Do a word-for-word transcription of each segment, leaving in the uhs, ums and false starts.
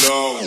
Alors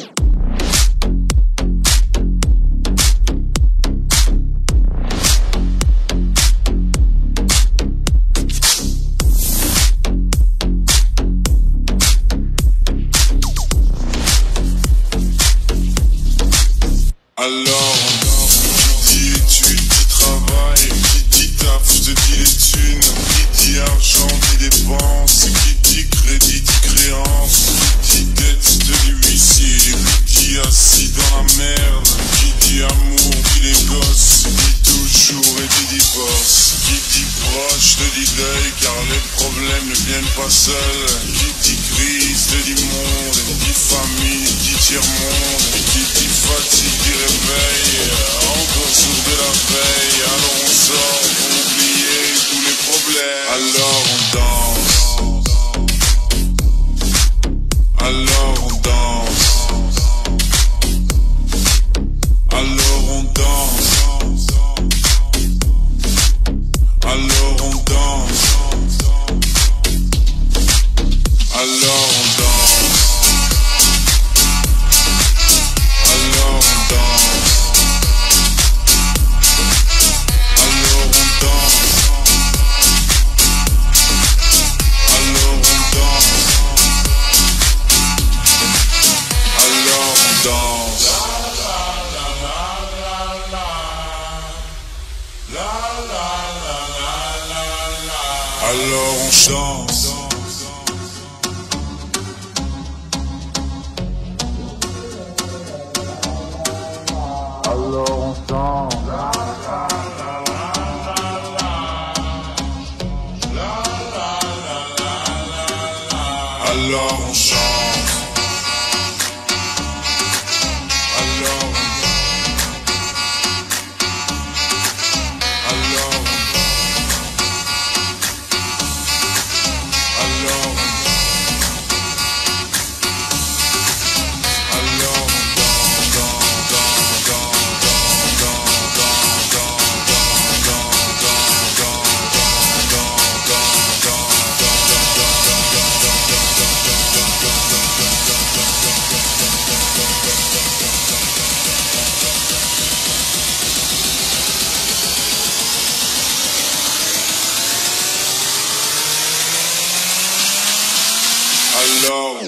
Alors, qui dit études, dit travail, qui dit taf, je te dis les thunes, qui dit argent, dit dépenses, qui dit crédit, dit créance, qui dit dette, je te dis huissier, qui dit assis dans la merde, qui dit amour, dit les gosses, dit toujours et dit divorce, qui dit proche, te dit deuil, car les problèmes ne viennent pas seuls, qui dit crise, te dit monde, qui dit famille, dit tiers-monde, qui dit fatigue, dit réveil, encore sourd de la veille, alors on sort pour oublier tous les problèmes, alors on danse, alors on danse, alors on danse, alors on danse, alors on danse. Alors on chante. Alors on chante. Alors on chante. Alors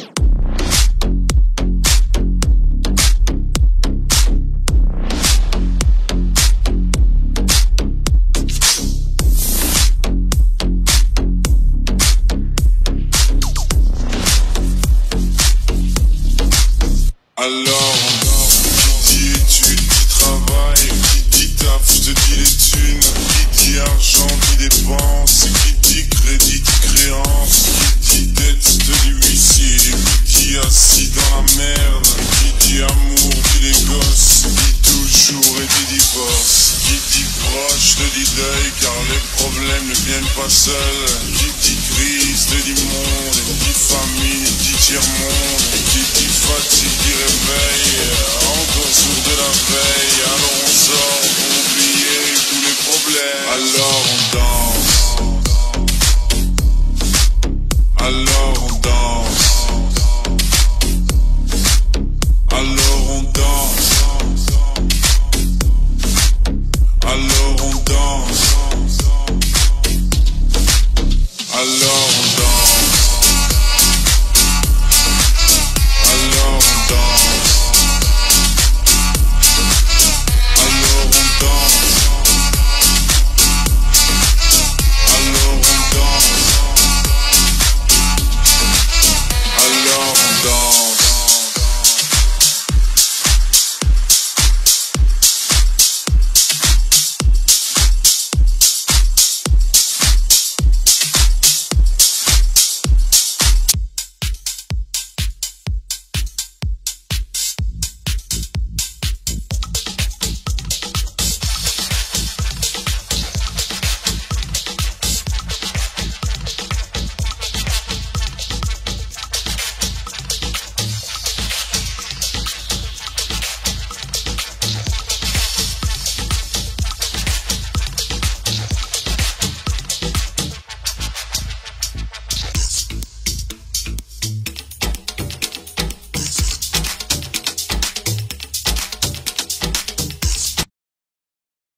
Alors, qui dit études, qui travaille, qui dit taf, je te dis les thunes, qui dit argent, qui dépense, qui dit crédit, dit créance, qui dit dette, je te dis huissier, qui dit assis dans la merde, qui dit amour, dit les gosses, dit toujours et dit divorce, qui dit proche, te dit deuil, car les problèmes ne viennent pas seuls, qui dit crise, te dit monde, qui dit famille, dit tiers-monde, qui dit fatigue, dit réveil, encore sourd de la veille, alors on sort pour oublier tous les problèmes, alors on danse.